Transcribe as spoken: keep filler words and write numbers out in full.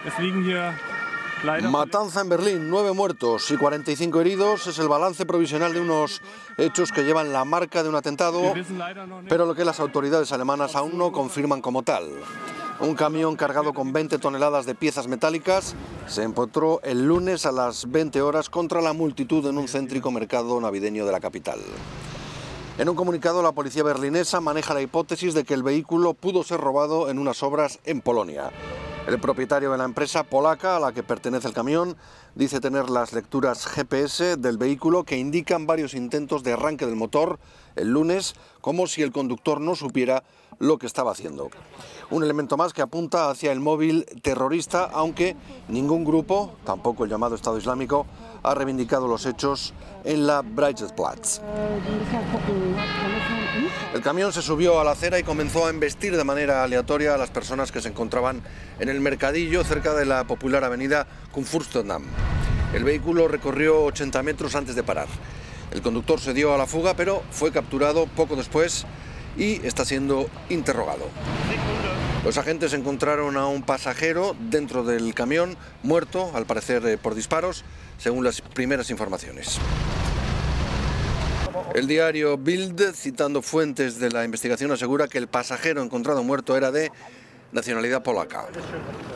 Matanza en Berlín, nueve muertos y cuarenta y cinco heridos es el balance provisional de unos hechos que llevan la marca de un atentado, pero lo que las autoridades alemanas aún no confirman como tal. Un camión cargado con veinte toneladas de piezas metálicas se empotró el lunes a las veinte horas contra la multitud en un céntrico mercado navideño de la capital. En un comunicado, la policía berlinesa maneja la hipótesis de que el vehículo pudo ser robado en unas obras en Polonia. El propietario de la empresa polaca a la que pertenece el camión dice tener las lecturas G P S del vehículo que indican varios intentos de arranque del motor el lunes, como si el conductor no supiera lo que estaba haciendo. Un elemento más que apunta hacia el móvil terrorista, aunque ningún grupo, tampoco el llamado Estado Islámico, ha reivindicado los hechos en la Breitscheidplatz. El camión se subió a la acera y comenzó a embestir de manera aleatoria a las personas que se encontraban en el mercadillo cerca de la popular avenida Kurfürstendamm. El vehículo recorrió ochenta metros antes de parar. El conductor se dio a la fuga, pero fue capturado poco después y está siendo interrogado. Los agentes encontraron a un pasajero dentro del camión, muerto, al parecer por disparos, según las primeras informaciones. El diario Bild, citando fuentes de la investigación, asegura que el pasajero encontrado muerto era de nacionalidad polaca.